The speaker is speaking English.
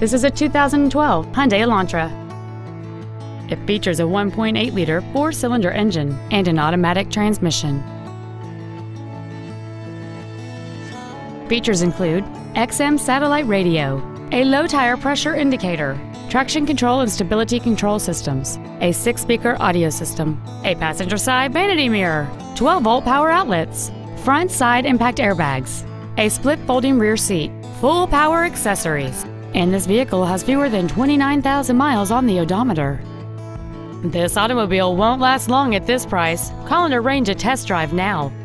This is a 2012 Hyundai Elantra. It features a 1.8-liter four-cylinder engine and an automatic transmission. Features include XM satellite radio, a low tire pressure indicator, traction control and stability control systems, a 6-speaker audio system, a passenger side vanity mirror, 12-volt power outlets, front side impact airbags, a split folding rear seat, full power accessories, and this vehicle has fewer than 29,000 miles on the odometer. This automobile won't last long at this price. Call and arrange a test drive now.